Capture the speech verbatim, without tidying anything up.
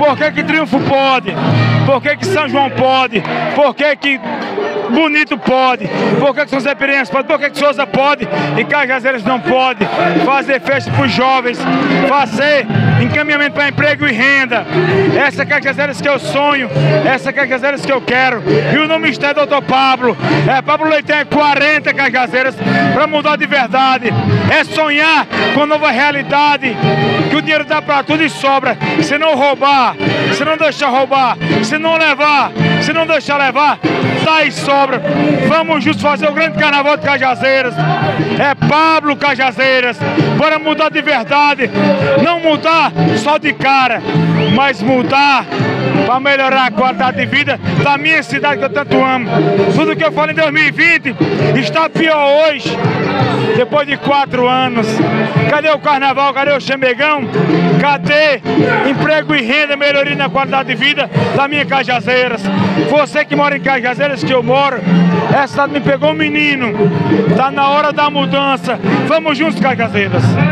Por que que Triunfo pode? Por que que São João pode? Por que que Bonito pode? Por que que São Zé Pirense pode? Por que que Souza pode e Cajazeiras não pode? Fazer festa para os jovens, fazer encaminhamento para emprego e renda. Essa é Cajazeiras que eu sonho, essa é Cajazeiras que eu quero. E o nome está é doutor Pablo. É, Pablo Leitão é quarenta Cajazeiras para mudar de verdade. É sonhar com nova realidade, que o dinheiro dá para tudo e sobra. Se não roubar, se não deixar roubar, se não levar, se não deixar levar, dá e sobra. Vamos juntos fazer o grande carnaval de Cajazeiras. É Pablo Cajazeiras. Bora mudar de verdade. Não mudar só de cara, mas mudar para melhorar a qualidade de vida da minha cidade que eu tanto amo. Tudo que eu falo em dois mil e vinte está pior hoje, depois de quatro anos. Cadê o carnaval? Cadê o chambegão? Cadê emprego e renda, melhoria na qualidade de vida da minha Cajazeiras? Você que mora em Cajazeiras, que eu moro, essa cidade me pegou menino. Tá na hora da mudança. Vamos juntos, Cajazeiras.